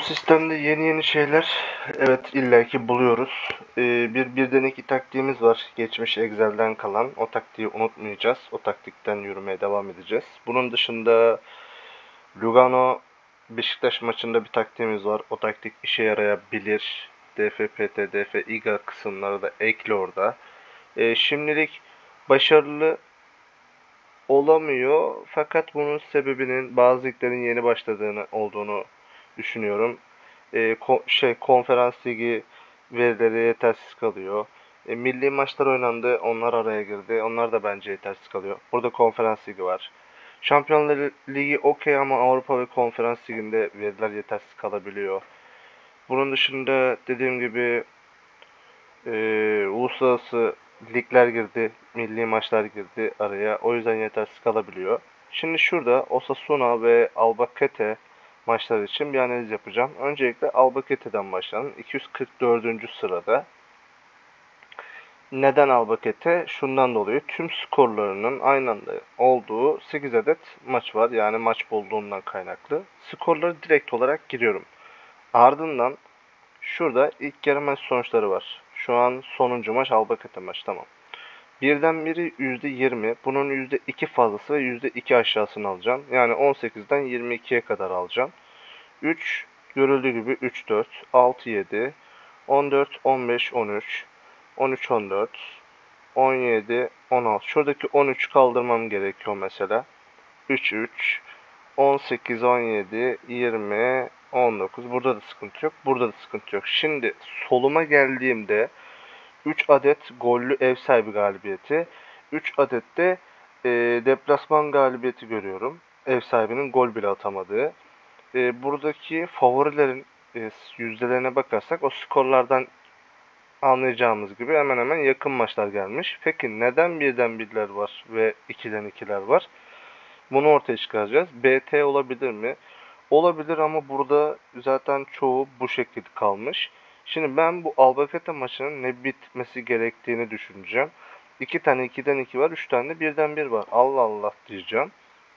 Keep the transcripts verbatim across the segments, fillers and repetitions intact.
sistemde yeni yeni şeyler evet illaki buluyoruz. Ee, bir birden iki taktiğimiz var. Geçmiş Excel'den kalan. O taktiği unutmayacağız. O taktikten yürümeye devam edeceğiz. Bunun dışında Lugano Beşiktaş maçında bir taktiğimiz var. O taktik işe yarayabilir. D F P T, D F İGA kısımları da ekli orada. Ee, şimdilik başarılı olamıyor. Fakat bunun sebebinin bazı liglerin yeni başladığını olduğunu düşünüyorum. E, ko şey konferans ligi verileri yetersiz kalıyor. E, milli maçlar oynandı, onlar araya girdi. Onlar da bence yetersiz kalıyor. Burada konferans ligi var. Şampiyonlar Ligi okey ama Avrupa ve konferans liginde veriler yetersiz kalabiliyor. Bunun dışında dediğim gibi e, uluslararası ligler girdi, milli maçlar girdi araya. O yüzden yetersiz kalabiliyor. Şimdi şurada Osasuna ve Albacete maçlar için bir analiz yapacağım. Öncelikle Albacete'den başlayalım. iki yüz kırk dördüncü sırada. Neden Albacete? Şundan dolayı tüm skorlarının aynı anda olduğu sekiz adet maç var. Yani maç bulduğundan kaynaklı. Skorları direkt olarak giriyorum. Ardından şurada ilk yarı maç sonuçları var. Şu an sonuncu maç Albacete maç, tamam. Birden biri yüzde yirmi. Bunun yüzde iki fazlası ve yüzde iki aşağısını alacağım. Yani on sekizden yirmi ikiye kadar alacağım. üç görüldüğü gibi üç dört, altı yedi, on dört on beş on üç, on üç on dört, on yedi on altı. Şuradaki on üç kaldırmam gerekiyor mesela. üç üç, on sekiz on yedi, yirmi, on dokuz. Burada da sıkıntı yok. Burada da sıkıntı yok. Şimdi soluma geldiğimde üç adet gollü ev sahibi galibiyeti, üç adet de e, deplasman galibiyeti görüyorum. Ev sahibinin gol bile atamadığı. E, buradaki favorilerin e, yüzdelerine bakarsak o skorlardan anlayacağımız gibi hemen hemen yakın maçlar gelmiş. Peki neden birden birler var ve ikiden ikiler var? Bunu ortaya çıkaracağız. B T olabilir mi? Olabilir ama burada zaten çoğu bu şekilde kalmış. Şimdi ben bu Albacete maçının ne bitmesi gerektiğini düşüneceğim. İki tane ikiden iki var, üç tane de birden bir var. Allah Allah diyeceğim.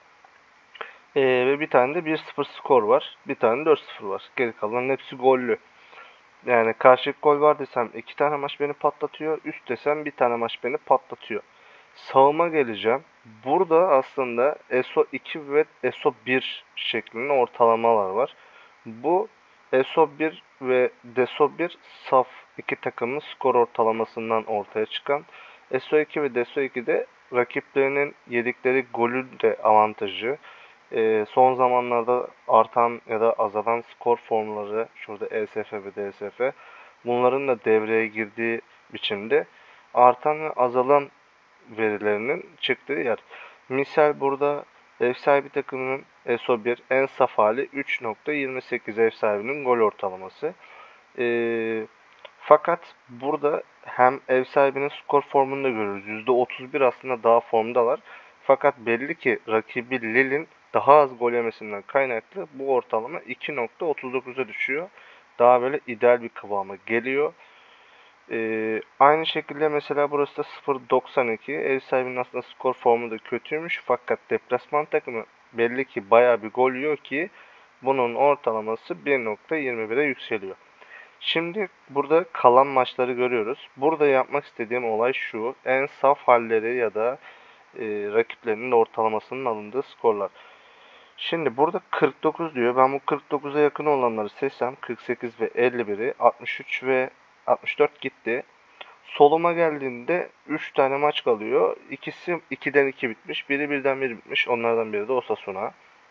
Ee, ve bir tane de bir sıfır skor var. Bir tane de dört sıfır var. Geri kalan hepsi gollü. Yani karşılık gol var desem iki tane maç beni patlatıyor. Üst desem bir tane maç beni patlatıyor. Sağıma geleceğim. Burada aslında S O iki ve S O bir şeklinde ortalamalar var. Bu S O bir ve D S O bir saf iki takımın skor ortalamasından ortaya çıkan. S O iki ve D S O iki de rakiplerinin yedikleri golün de avantajı. Ee, son zamanlarda artan ya da azalan skor formları, şurada E S F ve D S F, bunların da devreye girdiği biçimde artan ve azalan verilerinin çıktığı yer. Misal burada ev sahibi takımının S O bir en saf hali üç nokta yirmi sekiz ev sahibinin gol ortalaması. Ee, fakat burada hem ev sahibinin skor formunu da görürüz. yüzde otuz bir aslında daha formdalar. Fakat belli ki rakibi Lille'in daha az gol yemesinden kaynaklı bu ortalama iki nokta otuz dokuza düşüyor. Daha böyle ideal bir kıvama geliyor. Ee, aynı şekilde mesela burası da sıfır nokta doksan iki. Ev sahibinin aslında skor formu da kötüymüş. Fakat deplasman takımı belli ki baya bir gol yiyor ki bunun ortalaması bir nokta yirmi bire yükseliyor. Şimdi burada kalan maçları görüyoruz. Burada yapmak istediğim olay şu. En saf halleri ya da e, rakiplerinin ortalamasının alındığı skorlar. Şimdi burada kırk dokuz diyor. Ben bu kırk dokuza yakın olanları seçsem kırk sekiz ve elli biri, altmış üç ve altmış dört gitti. Soluma geldiğinde üç tane maç kalıyor. İkisi ikiden iki bitmiş. Biri birden bir bitmiş. Onlardan biri de Osasuna.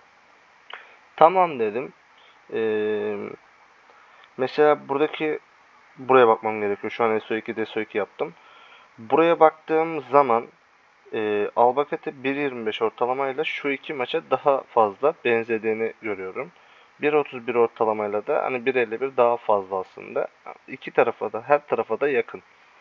Tamam dedim. Ee, mesela buradaki buraya bakmam gerekiyor. Şu an S O iki, D S O iki yaptım. Buraya baktığım zaman e, Albacete bir nokta yirmi beş ortalamayla şu iki maça daha fazla benzediğini görüyorum. bir nokta otuz bir ortalamayla da hani bir nokta elli bir daha fazla aslında. İki tarafa da her tarafa da yakın.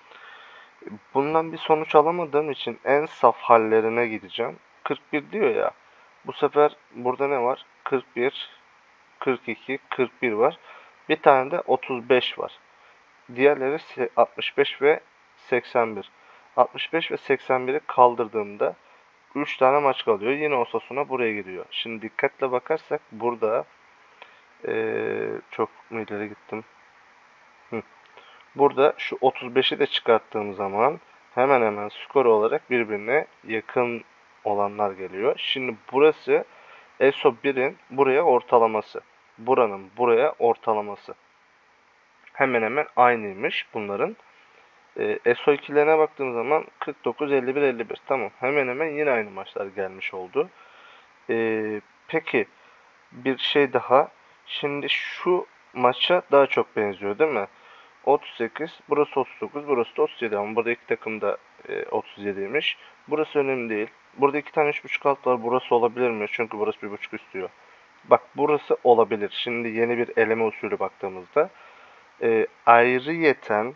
Bundan bir sonuç alamadığım için en saf hallerine gideceğim. kırk bir diyor ya. Bu sefer burada ne var? kırk bir, kırk iki, kırk bir var. Bir tane de otuz beş var. Diğerleri altmış beş ve seksen bir. altmış beş ve seksen biri kaldırdığımda üç tane maç kalıyor. Yine Osasuna buraya gidiyor. Şimdi dikkatle bakarsak burada Ee, çok mu ileri gittim? Hı. Burada şu otuz beşi de çıkarttığım zaman hemen hemen skor olarak birbirine yakın olanlar geliyor. Şimdi burası E S O birin buraya ortalaması. Buranın buraya ortalaması. Hemen hemen aynıymış bunların. E, S O ikilerine baktığım zaman kırk dokuz, elli bir, elli bir. Tamam. Hemen hemen yine aynı maçlar gelmiş oldu. E, peki bir şey daha. Şimdi şu maça daha çok benziyor değil mi? otuz sekiz, burası otuz dokuz, burası da otuz yedi ama burada iki takım da e, otuz yediymiş. Burası önemli değil. Burada iki tane üç buçuk alt var. Burası olabilir mi? Çünkü burası bir buçuk istiyor. Bak burası olabilir. Şimdi yeni bir eleme usulü baktığımızda e, ayrıyeten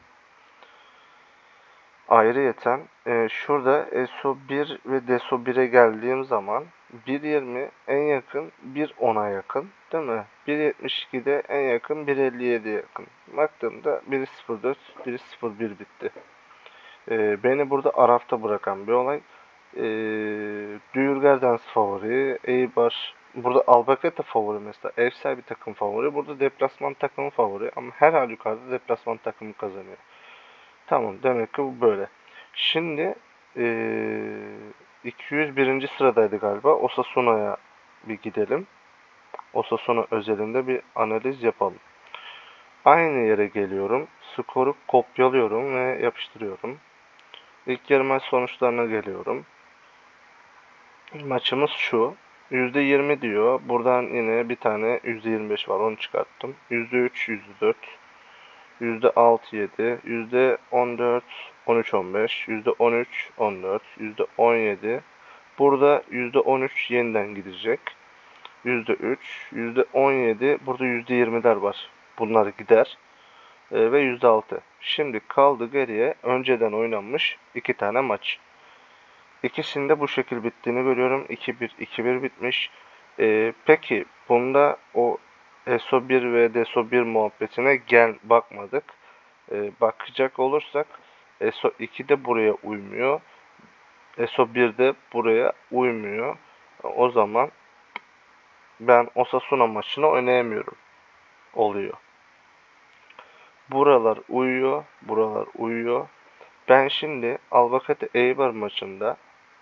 ayrıyeten e, şurada S O bir ve D S O bire geldiğim zaman bir yirmi en yakın bir ona yakın değil mi? bir yetmiş ikide en yakın bir elli yediye yakın. Baktığımda bir sıfır dört, bir sıfır bir bitti. E, beni burada arafta bırakan bir olay. E, Duyurgardens favori, Eibar. Burada Albacete favori mesela. Ev sahibi takım favori. Burada deplasman takımı favori. Ama her halükarda deplasman takımı kazanıyor. Tamam, demek ki bu böyle. Şimdi ee, iki yüz birinci sıradaydı galiba. Osasuna'ya bir gidelim. Osasuna özelinde bir analiz yapalım. Aynı yere geliyorum. Skoru kopyalıyorum ve yapıştırıyorum. İlk yarı maç sonuçlarına geliyorum. Maçımız şu. yüzde yirmi diyor. Buradan yine bir tane yüzde yirmi beş var. Onu çıkarttım. yüzde üç, yüzde dört, yüzde altı, yedi, yüzde on dört, on üç, on beş, yüzde on üç, on dört, yüzde on yedi. Burada yüzde on üç yeniden gidecek. yüzde üç, yüzde on yedi. Burada yüzde yirmiler var. Bunlar gider. Ee, ve yüzde altı. Şimdi kaldı geriye önceden oynanmış iki tane maç. İkisinde bu şekil bittiğini görüyorum. iki bir, iki bir bitmiş. Ee, peki bunda o S O bir ve D S O bir muhabbetine gel bakmadık. Ee, bakacak olursak S O iki de buraya uymuyor. S O bir de buraya uymuyor. O zaman ben Osasuna maçını oynayamıyorum. Oluyor. Buralar uyuyor. Buralar uyuyor. Ben şimdi Albacete Eibar maçında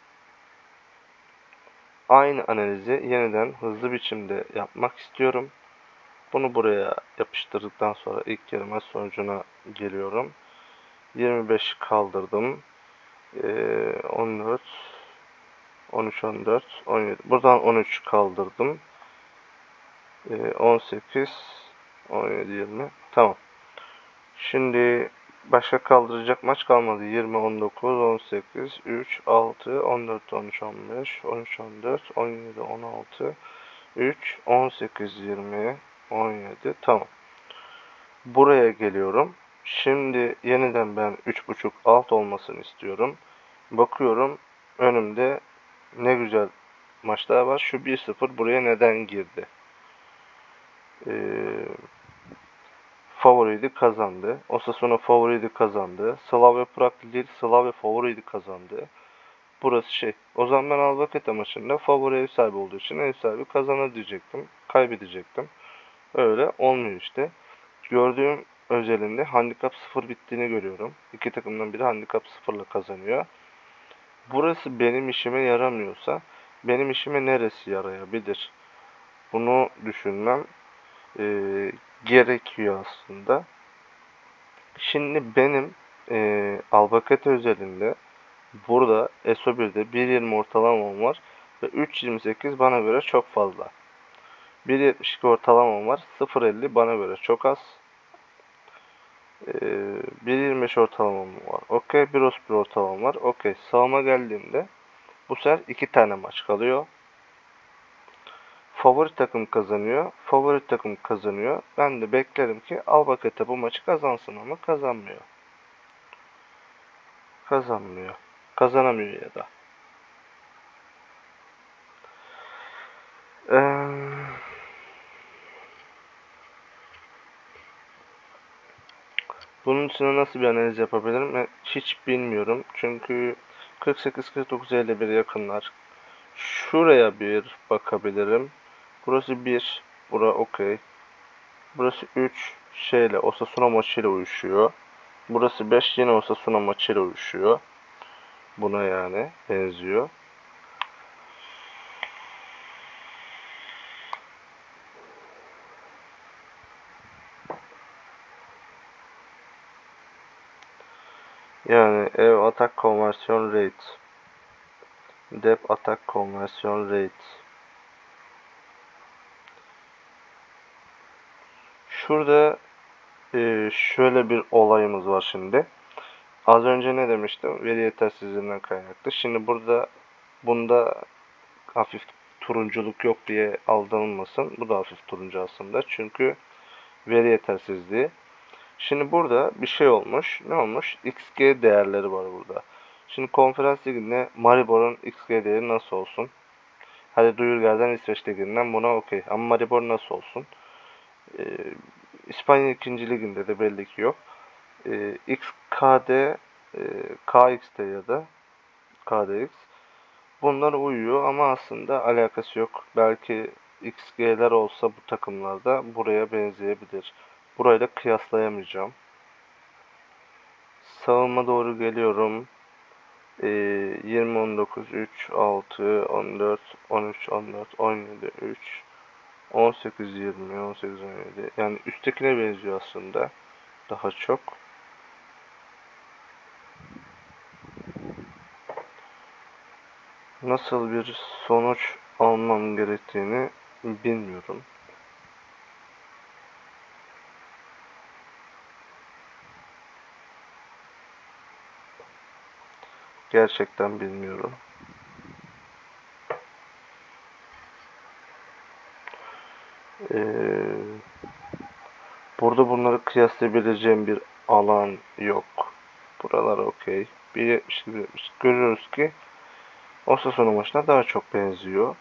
aynı analizi yeniden hızlı biçimde yapmak istiyorum. Bunu buraya yapıştırdıktan sonra ilk yarı maç sonucuna geliyorum. yirmi beş kaldırdım. Ee, on dört, on üç, on dört, on yedi. Buradan on üç kaldırdım. Ee, on sekiz, on yedi, yirmi. Tamam. Şimdi başka kaldıracak maç kalmadı. yirmi, on dokuz, on sekiz, üç, altı, on dört, on üç, on beş, on üç, on dört, on yedi, on altı, üç, on sekiz, yirmi, on yedi. Tamam. Buraya geliyorum. Şimdi yeniden ben üç buçuk alt olmasını istiyorum. Bakıyorum önümde ne güzel maçlar var. Şu bir sıfır buraya neden girdi? Ee, favoriydi kazandı. Osasuna favoriydi kazandı. Slavia Prag Lille Slavia favoriydi kazandı. Burası şey. O zaman ben Albacete maçında favori ev sahibi olduğu için ev sahibi kazanır diyecektim. Kaybedecektim. Öyle olmuyor işte. Gördüğüm özelinde handikap sıfır bittiğini görüyorum. İki takımdan biri handikap sıfır ile kazanıyor. Burası benim işime yaramıyorsa benim işime neresi yarayabilir? Bunu düşünmem e, gerekiyor aslında. Şimdi benim e, Albacete özelinde burada S O birde bir yirmi ortalamam var ve üç yirmi sekiz bana göre çok fazla. bir yetmiş iki ortalamam var. sıfır elli bana göre çok az. Ee, bir yirmi beş ortalamam var. Okey. bir otuz bir ortalamam var. Okey. Sağıma geldiğimde bu sefer iki tane maç kalıyor. Favori takım kazanıyor. Favori takım kazanıyor. Ben de beklerim ki Albacete bu maçı kazansın ama kazanmıyor. Kazanmıyor. Kazanamıyor ya da. Ee, bunun için nasıl bir analiz yapabilirim? Hiç bilmiyorum. Çünkü kırk sekiz kırk dokuz elli bir yakınlar. Şuraya bir bakabilirim. Burası bir. Bura okey. Burası üç şeyle Osasuna maçıyla uyuşuyor. Burası beş yine Osasuna maçıyla uyuşuyor. Buna yani benziyor. Yani ev atak konversiyon rate. Dep atak konversiyon rate. Şurada e, şöyle bir olayımız var şimdi. Az önce ne demiştim? Veri yetersizliğinden kaynaklı. Şimdi burada bunda hafif turunculuk yok diye aldanılmasın. Bu da hafif turuncu aslında. Çünkü veri yetersizliği. Şimdi burada bir şey olmuş. Ne olmuş? X G değerleri var burada. Şimdi konferans liginde Maribor'un X G değeri nasıl olsun? Hadi Duyurger'den İsveç liginden buna okey. Ama Maribor nasıl olsun? Ee, İspanya ikinci liginde de belli ki yok. Ee, X K D, e, K X D ya da K D X. Bunlar uyuyor ama aslında alakası yok. Belki X G'ler olsa bu takımlarda buraya benzeyebilir. Burayla kıyaslayamayacağım. Savunma doğru geliyorum. Ee, yirmi, on dokuz, üç, altı, on dört, on üç, on dört, on yedi, üç, on sekiz, yirmi, on sekiz, on yedi. Yani üsttekine benziyor aslında. Daha çok. Nasıl bir sonuç almam gerektiğini bilmiyorum. Gerçekten bilmiyorum. Ee, burada bunları kıyaslayabileceğim bir alan yok. Buralar okey. bir yetmiş bir yetmiş. Görüyoruz ki Osasuna maçına daha çok benziyor.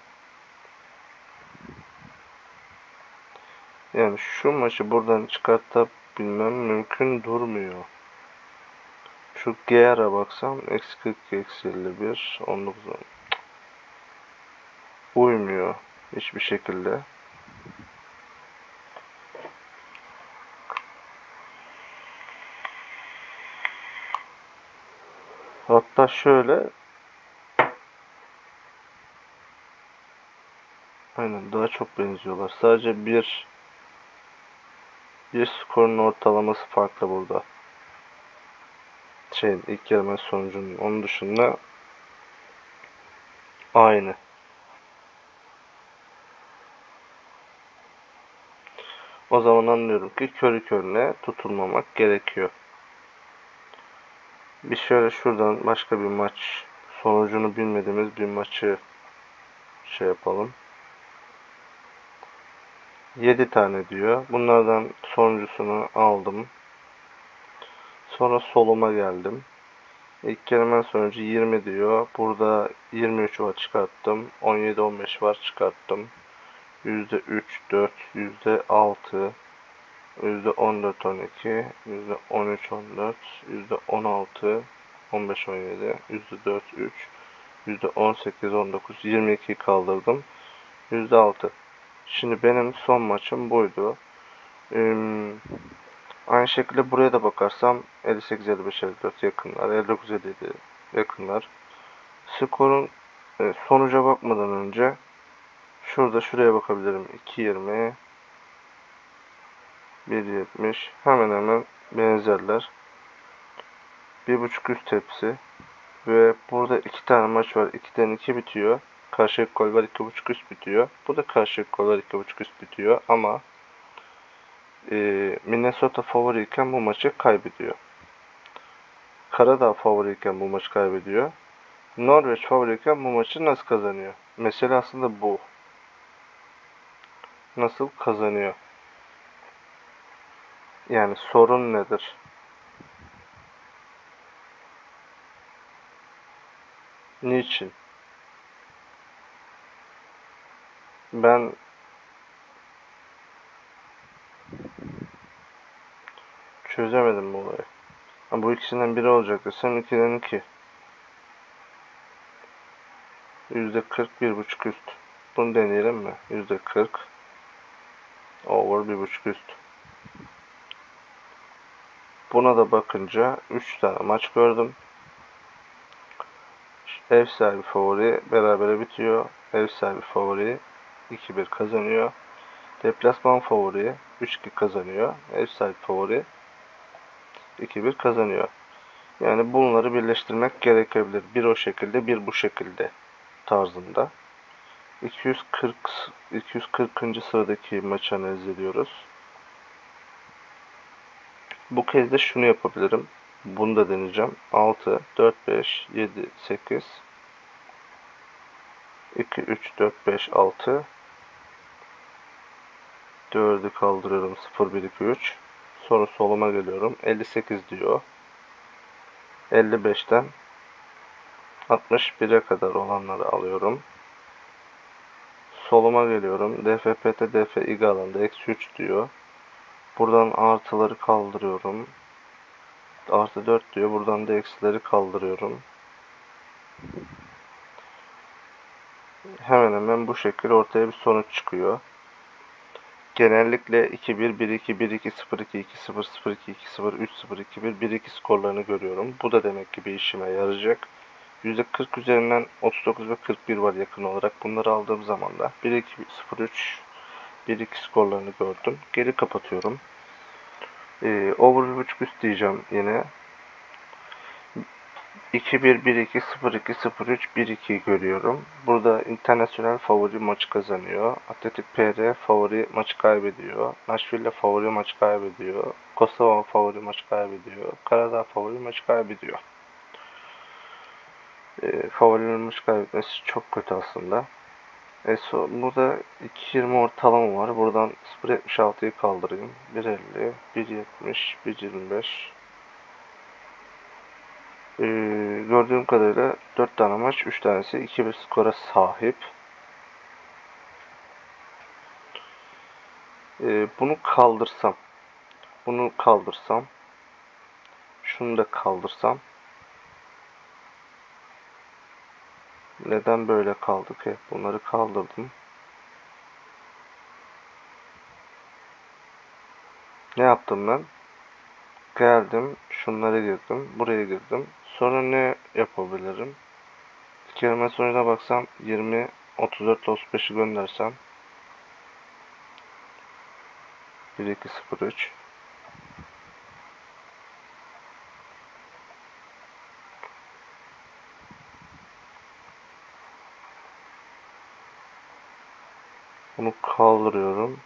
Yani şu maçı buradan çıkartabilmem mümkün durmuyor. Şu G R'a baksam eksi kırk iki, eksi elli bir, on dokuz, on. Uymuyor hiçbir şekilde. Hatta şöyle, aynen daha çok benziyorlar. Sadece bir bir skorun ortalaması farklı burada. Şeyin ilk yarı sonucunun. Onun dışında aynı. O zaman anlıyorum ki körü körüne tutulmamak gerekiyor. Bir şöyle şuradan başka bir maç, sonucunu bilmediğimiz bir maçı şey yapalım. yedi tane diyor. Bunlardan sonuncusunu aldım. Sonra soluma geldim. İlk kelimenin sonucu yirmi diyor. Burada yirmi üç var çıkarttım. on yedi on beş var çıkarttım. yüzde üç, dört, yüzde altı, yüzde on dört on iki, yüzde on üç on dört, yüzde on altı on beş on yedi, yüzde dört üç, yüzde on sekiz on dokuz, yirmi iki kaldırdım. yüzde altı. Şimdi benim son maçım buydu. Ee, aynı şekilde buraya da bakarsam elli sekiz elli beş elli dört yakınlar, elli dokuz elli yedi yakınlar. Skorun e, sonuca bakmadan önce şurada şuraya bakabilirim. iki yirmi, bir yetmiş hemen hemen benzerler. bir buçuk üst hepsi. Ve burada iki tane maç var. ikiden iki bitiyor. Karşılık gol var. iki buçuk üst bitiyor. Bu da karşılık gol var. iki buçuk üst bitiyor. Ama e, Minnesota favoriyken bu maçı kaybediyor. Karadağ favoriyken bu maçı kaybediyor. Norveç favoriyken bu maçı nasıl kazanıyor? Mesele aslında bu. Nasıl kazanıyor? Yani sorun nedir? Niçin? Ben çözemedim bu olayı. Ha, bu ikisinden biri olacak desem ikiden iki. yüzde kırk bir buçuk üst. Bunu deneyelim mi? yüzde kırk over bir buçuk üst. Buna da bakınca üç tane maç gördüm. Ev sahibi favori berabere bitiyor. Ev sahibi favori iki bir kazanıyor. Deplasman favori üç iki kazanıyor. Ev sahibi favori iki bir kazanıyor. Yani bunları birleştirmek gerekebilir. Bir o şekilde, bir bu şekilde tarzında. iki yüz kırk iki yüz kırkıncı sıradaki maçı analiz ediyoruz. Bu kez de şunu yapabilirim. Bunu da deneyeceğim. altı, dört, beş, yedi, sekiz, iki, üç, dört, beş, altı. dördü kaldırıyorum. sıfır, bir, iki, üç. Sonra soluma geliyorum. elli sekiz diyor. elli beşten altmış bire kadar olanları alıyorum. Soluma geliyorum. D F P T D F İG alanında eksi üç diyor. Buradan artıları kaldırıyorum. Artı dört diyor. Buradan da eksileri kaldırıyorum. Hemen hemen bu şekilde ortaya bir sonuç çıkıyor. Genellikle iki bir, bir iki, bir iki, sıfır iki, iki sıfır, sıfır iki, iki sıfır, üç sıfır, iki bir, bir iki skorlarını görüyorum. Bu da demek ki bir işime yarayacak. yüzde kırk üzerinden otuz dokuz ve kırk bir var yakın olarak. Bunları aldığım zaman da bir iki, sıfır üç, bir iki skorlarını gördüm. Geri kapatıyorum. Ee, over bir buçuk üst diyeceğim yine. iki bir, bir iki, sıfır iki, sıfır üç, bir iki görüyorum. Burada internasyonel favori maçı kazanıyor. Atletik P R favori maçı kaybediyor. Nashville favori maçı kaybediyor. Kosova favori maçı kaybediyor. Karadağ favori maçı kaybediyor. E, favorilerin maçı kaybetmesi çok kötü aslında. E, so, burada iki yirmi ortalama var. Buradan sıfır yetmiş altıyı kaldırayım. bir elli, bir yetmiş, bir yirmi beş. Ee, gördüğüm kadarıyla dört tane maç, üç tanesi iki bir skora sahip. Ee, bunu kaldırsam, bunu kaldırsam, şunu da kaldırsam, neden böyle kaldı ki? Bunları kaldırdım. Ne yaptım ben? Geldim, şunlara girdim, buraya girdim. Sonra ne yapabilirim? Kelime sonucuna baksam yirmi, otuz dört, otuz beşi göndersem bir iki sıfır üç. Bunu kaldırıyorum.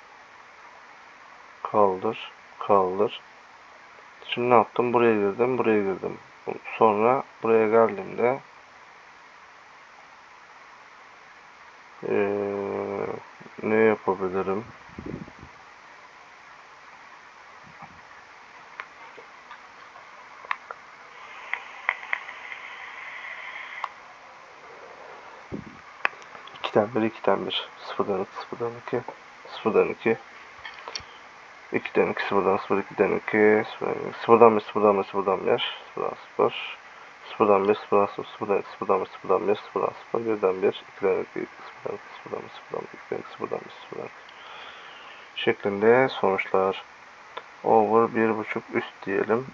Kaldır, kaldır. Şimdi ne yaptım? Buraya girdim, buraya girdim. Sonra buraya geldiğimde ee, ne yapabilirim? ikiden bir, ikiden bir. sıfırdan iki, sıfırdan iki. sıfırdan iki. ikiden iki, sıfırdan sıfır, ikiden iki. sıfırdan bir, sıfırdan bir, sıfırdan bir. sıfırdan sıfır. sıfırdan bir, sıfırdan sıfır, sıfırdan iki, sıfırdan bir, sıfırdan bir, sıfırdan sıfır, birden bir, ikiden iki, sıfırdan iki, sıfırdan bir, sıfırdan bir, ikiden iki, sıfırdan bir, sıfırdan iki. Şeklinde sonuçlar. Over bir buçuk üst diyelim.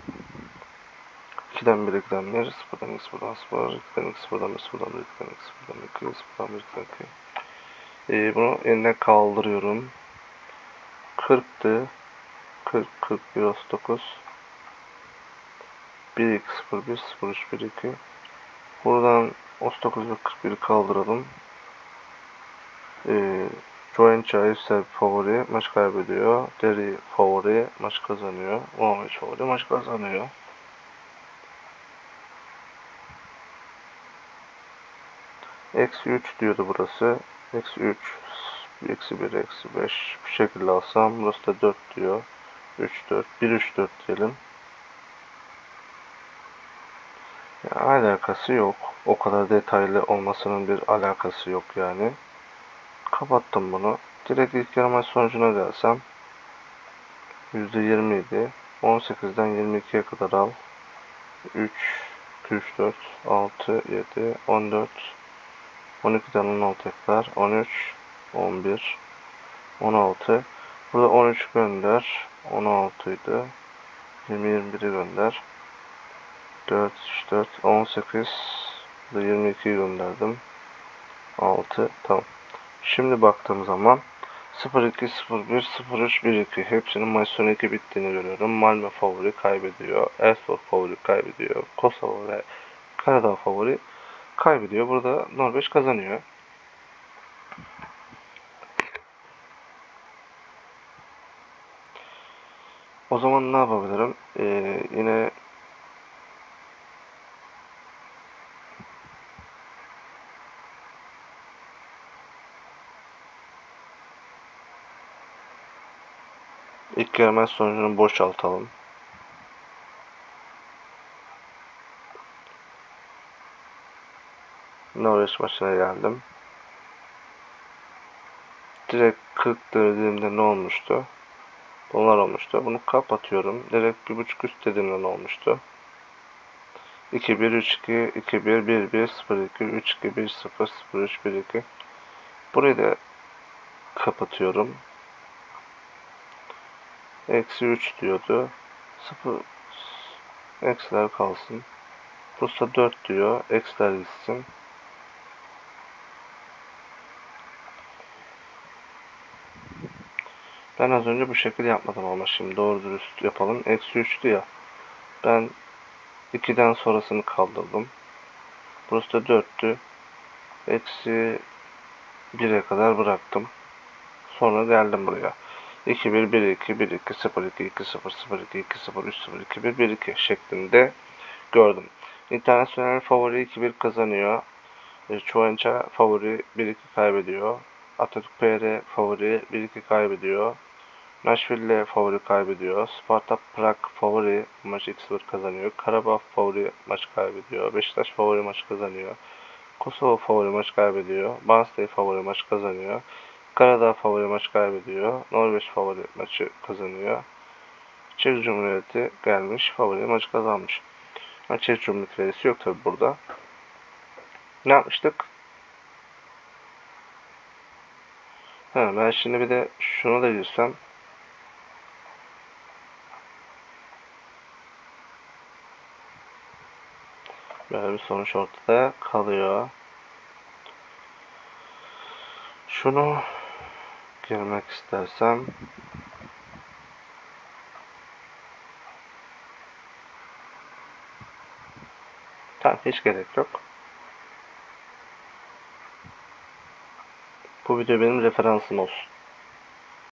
ikiden bir, ikiden bir, sıfırdan iki, sıfırdan sıfır, ikiden iki, sıfırdan bir, sıfırdan bir, ikiden iki, sıfırdan iki, sıfırdan bir, ikiden iki. Ee, bunu eline kaldırıyorum. kırktı. kırk, kırk bir, otuz dokuz. bir iki, sıfır bir, sıfır üç, bir iki. Buradan otuz dokuz ve kırk biri kaldıralım. Ee, Joen Chaisel favori maç kaybediyor. Derry favori maç kazanıyor. Muhammed favori maç kazanıyor. Eksi üç diyordu burası. Eksi üç, eksi bir, eksi beş. Bu şekilde alsam. Burası da dört diyor. üç, dört, bir, üç, dört diyelim. Ya, alakası yok. O kadar detaylı olmasının bir alakası yok yani. Kapattım bunu. Direkt ilk yarı maç sonucuna gelsem. yüzde yirmi idi. on sekizden yirmi ikiye kadar al. üç, iki, üç, dört, altı, yedi, on dört, on ikiden on altıya kadar. on üç, on bir, on altı. Burada on üç gönder. on altı idi. yirmi yirmi biri gönder. dört üç dört on sekiz yirmi ikiyi gönderdim. altı tamam. Şimdi baktığım zaman sıfır iki sıfır bir sıfır üç bir iki hepsinin maç sonu iki bittiğini görüyorum. Malmö favori kaybediyor. Elfsborg favori kaybediyor. Kosova ve Karadağ favori kaybediyor. Burada Norveç kazanıyor. O zaman ne yapabilirim? Ee, yine ilk yarı maç sonucunu boşaltalım. Norveç maçına geldim. Direkt kırk dediğimde ne olmuştu? Bunlar olmuştu. Bunu kapatıyorum. Direkt bir buçuk üst dediğimde ne olmuştu? iki bir üç iki iki bir bir bir sıfır iki üç iki bir sıfır sıfır üç bir iki. Burayı da kapatıyorum. Eksi üç diyordu. sıfır eksiler kalsın. Bursa dört diyor. Eksiler gitsin. Ben az önce bu şekilde yapmadım ama şimdi doğru dürüst yapalım. Eksi üçtü ya. Ben ikiden sonrasını kaldırdım. Burası da dörttü. Eksi bire kadar bıraktım. Sonra geldim buraya. iki bir bir iki bir iki sıfır iki iki sıfır sıfır iki iki sıfır üç sıfır iki bir bir iki şeklinde gördüm. İnternasyonel favori iki bir kazanıyor. Çuvança favori bir iki kaybediyor. Atatürk P R favori bir iki kaybediyor. Nashville favori kaybediyor. Sparta Prag favori maç iki sıfır kazanıyor. Karabağ favori maç kaybediyor. Beşiktaş favori maç kazanıyor. Kosova favori maç kaybediyor. Barnstey favori maç kazanıyor. Karadağ favori maç kaybediyor. Norveç favori maçı kazanıyor. Çek Cumhuriyeti gelmiş favori maç kazanmış. Çek Cumhuriyeti verisi yok tabi burada. Ne yapmıştık? Ha, ben şimdi bir de şunu da girsem. Böyle bir sonuç ortada kalıyor. Şunu girmek istersem. Tamam, hiç gerek yok. Bu video benim referansım olsun.